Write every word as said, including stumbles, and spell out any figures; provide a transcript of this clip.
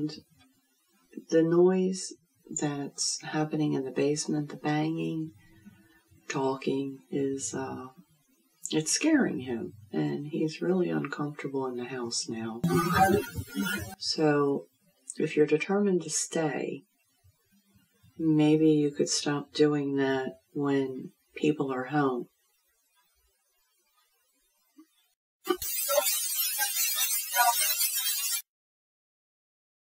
and the noise that's happening in the basement, the banging, talking, is uh, it's scaring him, and he's really uncomfortable in the house now. So if you're determined to stay, maybe you could stop doing that when people are home.